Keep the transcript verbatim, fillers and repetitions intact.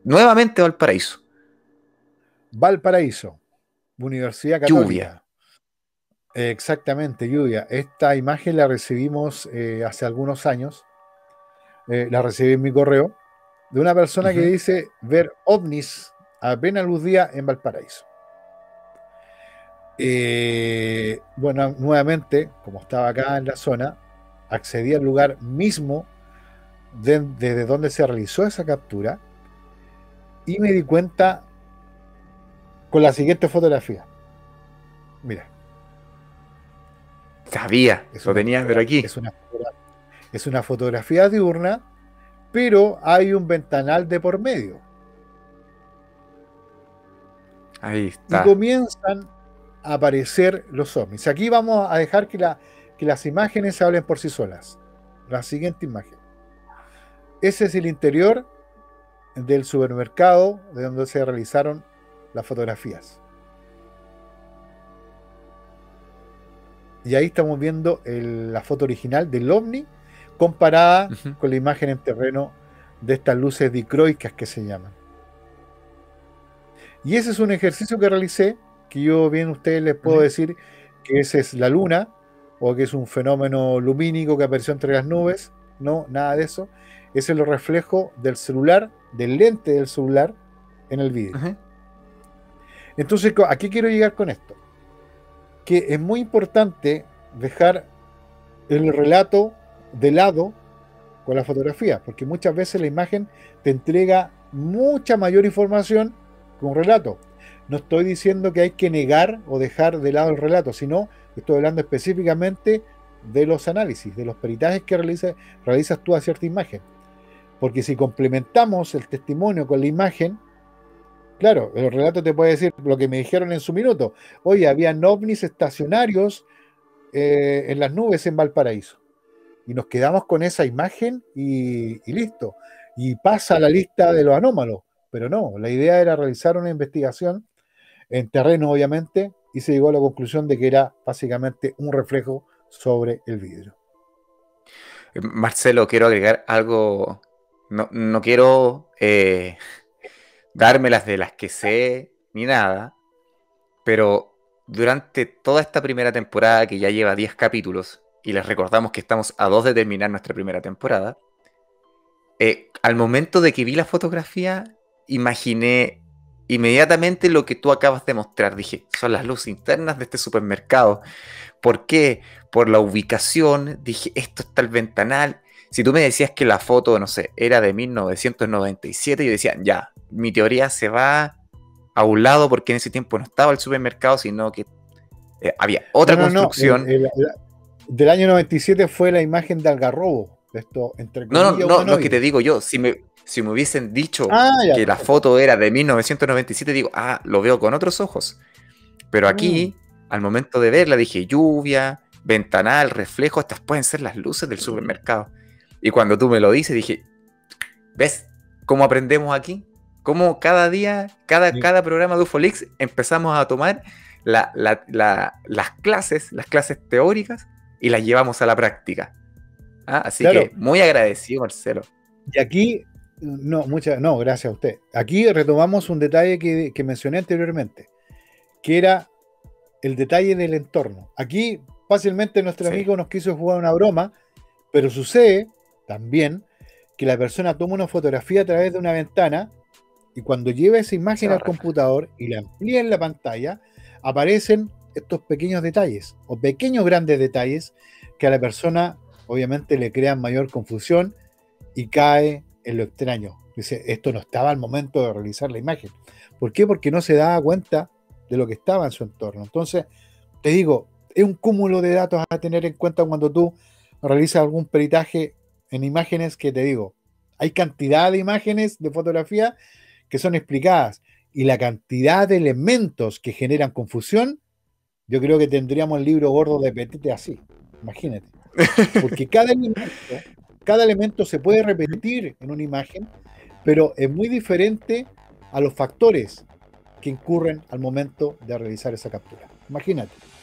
nuevamente Valparaíso. Valparaíso, Universidad Lluvia. Católica. Eh, exactamente, lluvia. Esta imagen la recibimos eh, hace algunos años. Eh, la recibí en mi correo de una persona que Ujú. dice ver ovnis a plena luz día en Valparaíso. Eh, bueno, nuevamente, como estaba acá en la zona, accedí al lugar mismo de- desde donde se realizó esa captura y me di cuenta con la siguiente fotografía. Mira, Sabía, es lo una, tenía, pero aquí. es una, es una fotografía diurna, pero hay un ventanal de por medio Ahí y está. comienzan a aparecer los ovnis. Aquí vamos a dejar que, la, que las imágenes hablen por sí solas. La siguiente imagen. Ese es el interior del supermercado de donde se realizaron las fotografías. Y ahí estamos viendo el- la foto original del ovni comparada Ujú. con la imagen en terreno de estas luces dicroicas que se llaman. Y ese es un ejercicio que realicé, que yo bien a ustedes les puedo Ujú. decir que ese es la luna, o que es un fenómeno lumínico que apareció entre las nubes. No, nada de eso. Ese es el reflejo del celular, del lente del celular en el vidrio. Ujú. Entonces, co- ¿a qué quiero llegar con esto? Que es muy importante dejar el relato de lado con la fotografía, porque muchas veces la imagen te entrega mucha mayor información que un relato. No estoy diciendo que hay que negar o dejar de lado el relato, sino estoy hablando específicamente de los análisis, de los peritajes que realiza- realizas tú a cierta imagen. Porque si complementamos el testimonio con la imagen, claro, el relato te puede decir lo que me dijeron en su minuto. Oye, habían ovnis estacionarios eh, en las nubes en Valparaíso y nos quedamos con esa imagen y, y listo. Y pasa a la lista de los anómalos. Pero no, la idea era realizar una investigación en terreno, obviamente, y se llegó a la conclusión de que era básicamente un reflejo sobre el vidrio. Eh, Marcelo, quiero agregar algo. No, no quiero eh, dármelas de las que sé ni nada, pero durante toda esta primera temporada, que ya lleva diez capítulos, y les recordamos que estamos a dos de terminar nuestra primera temporada, eh, al momento de que vi la fotografía, imaginé inmediatamente lo que tú acabas de mostrar. Dije, son las luces internas de este supermercado. ¿Por qué? Por la ubicación. Dije, esto está el ventanal. Si tú me decías que la foto, no sé, era de mil novecientos noventa y siete, yo decía, ya, mi teoría se va a un lado porque en ese tiempo no estaba el supermercado, sino que eh, había No, otra no, no. El, construcción. el, la, del año noventa y siete fue la imagen de Algarrobo, de esto, entre No, no, comillas, no, no es que te humanoides. digo yo, si me, si me hubiesen dicho Ah, ya, que la perfecto. foto era de mil novecientos noventa y siete, digo, ah, lo veo con otros ojos. Pero Mm. aquí, al momento de verla, dije lluvia, ventanal, reflejo, estas pueden ser las luces del supermercado. Y cuando tú me lo dices, dije, ¿ves cómo aprendemos aquí? Cómo cada día, cada, Y, cada programa de Ufolix empezamos a tomar la, la, la, las clases, las clases teóricas y las llevamos a la práctica. ¿Ah? Así que claro, muy agradecido, Marcelo. y aquí, no, muchas, no, gracias a usted. Aquí retomamos un detalle que, que mencioné anteriormente, que era el detalle del entorno. Aquí fácilmente nuestro Sí, amigo nos quiso jugar una broma, pero sucede también que la persona toma una fotografía a través de una ventana y cuando lleva esa se imagen va a al reflejar. computador y la amplía en la pantalla, aparecen estos pequeños detalles o pequeños grandes detalles que a la persona obviamente le crean mayor confusión y cae en lo extraño. Dice, esto no estaba al momento de realizar la imagen. ¿Por qué? Porque no se daba cuenta de lo que estaba en su entorno. Entonces, te digo, es un cúmulo de datos a tener en cuenta cuando tú realizas algún peritaje en imágenes que te digo, hay cantidad de imágenes de fotografía que son explicadas y la cantidad de elementos que generan confusión, yo creo que tendríamos el libro gordo de Petite así, imagínate. Porque cada elemento, cada elemento se puede repetir en una imagen, pero es muy diferente a los factores que incurren al momento de realizar esa captura. Imagínate.